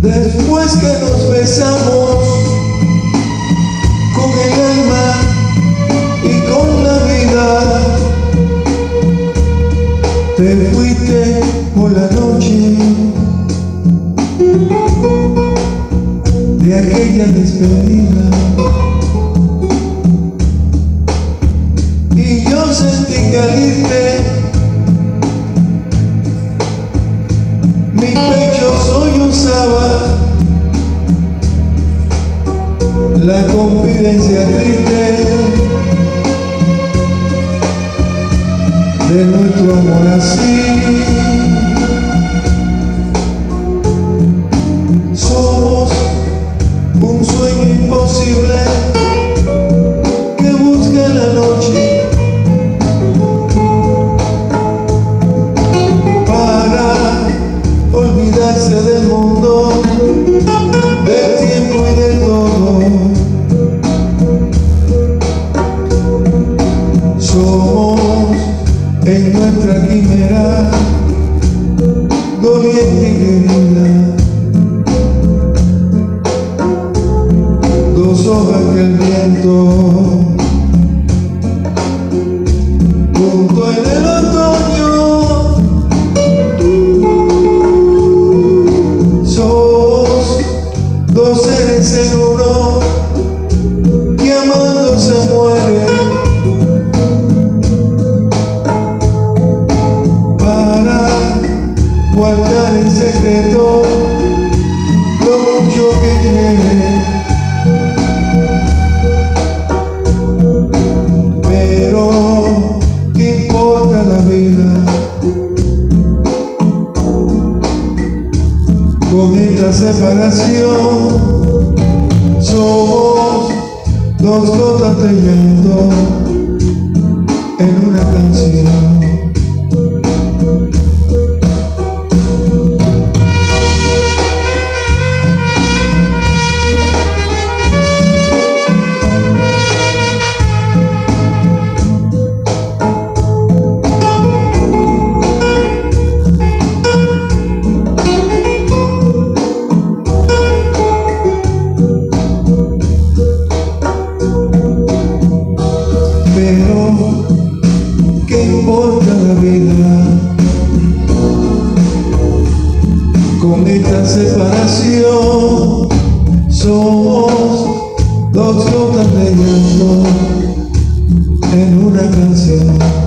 Después que nos besamos con el alma y con la vida, te fuiste por la noche de aquella despedida, y yo sentí que al irte mi pecho sollozaba la confidencia triste de nuestro amor así. Somos un sueño imposible que busca la noche para olvidarse del mundo, del tiempo y del todo. Somos en nuestra quimera doliente y querida, dos hojas que el viento junto en el otoño. Sos dos seres en uno que amando se mueren para guardar en secreto lo mucho que quieren. Pero ¿qué importa la vida con esta separación? Somos dos gotas de llanto en una canción. Pero ¿qué importa la vida con esta separación? Somos dos gotas de llanto en una canción.